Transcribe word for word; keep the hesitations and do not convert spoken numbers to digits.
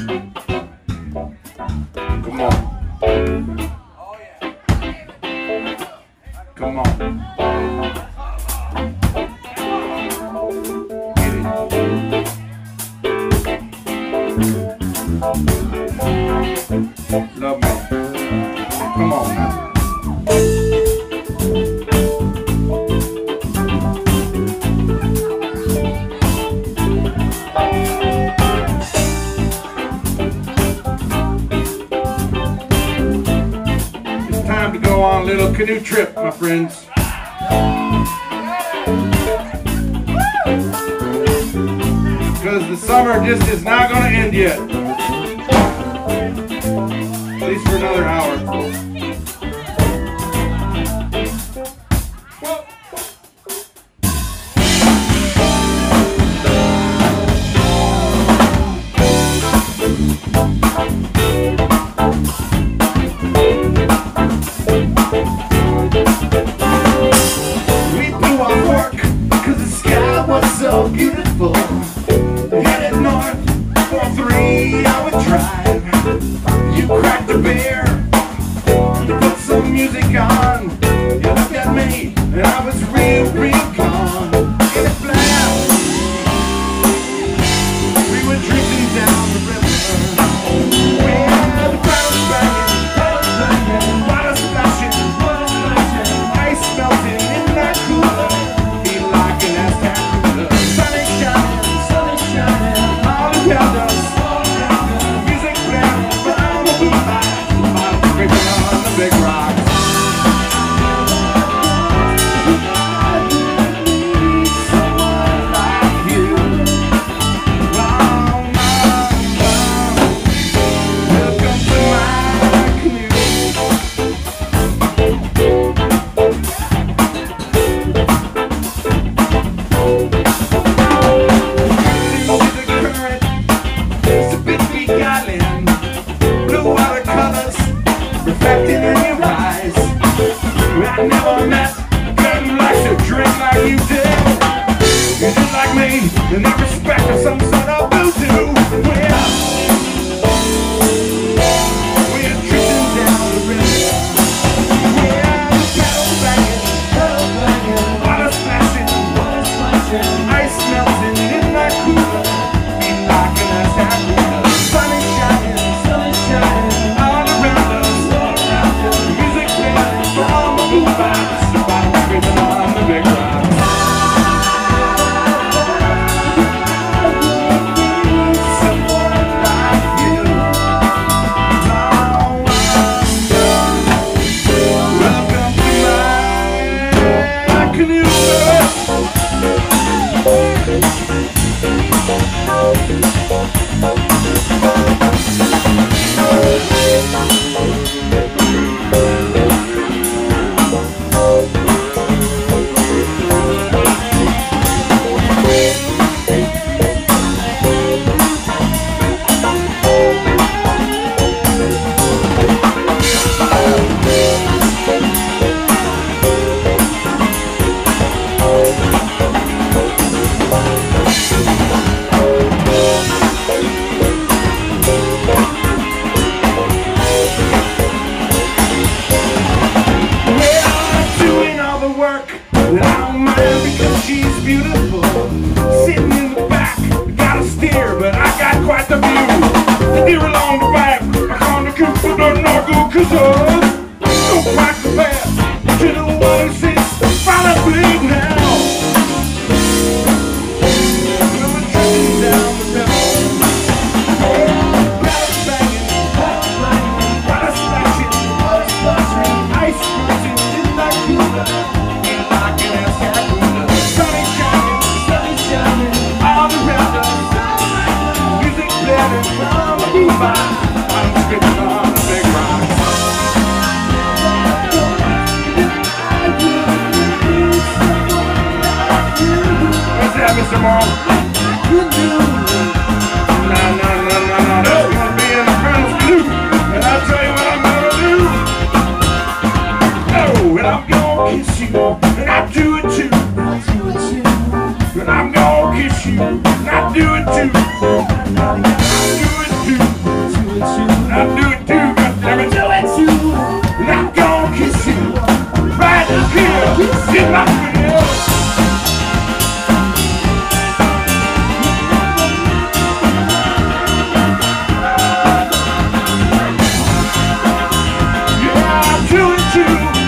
Come on. Come on. Get it. Love me. Come on now. It's time to go on a little canoe trip, my friends. Because the summer just is not going to end yet. At least for another hour. We blew our work because the sky was so beautiful. Headed north for a three-hour drive. You cracked a beer, you put some music on. You looked at me, and I was real, real gone. In a blast, we were drifting down the river. We had the paddles banging, paddles banging, water splashing, water splashing, ice melting in that cooler. Feel like an Aztec cooler. Sun is shining, sun is shining, all around us. Music playing from the boombox, bottom scraping on the big rocks. Reflecting in your eyes. I never met a girl who likes to drink like you do. You're just like me, in that respect of some sort of voodoo. We're, we're drifting down the river. We're paddle banging, paddle banging, water splashing, water splashing, ice melting in that cooler. Feel like an Aztec cooler. Sun is shining, sun is shining all around us. Music playing from the boombox, bottom scraping on the big rocks. Someone like you. Welcome to my canoe. And I don't mind because she's beautiful. Sitting in the back, got a steer, but I got quite the view. The deer along the back, I can't look for the knuckle, cause don't crack the bed. To the one who says, follow bleed now. We're drifting down the river. Paddle banging, paddle banging, water splashing, water splashing, ice melting in that cooler. I'm skipping on the big rocks. What's that, Mister Morrow? No, no, no, no, no. That's gonna be in the Colonel's canoe. And I'll tell you what I'm gonna do. Oh, and I'm gonna kiss you. And I'll do it too. And I'm gonna kiss you. And I'll do it too. I'll do it too. in my canoe. Yeah, two and two.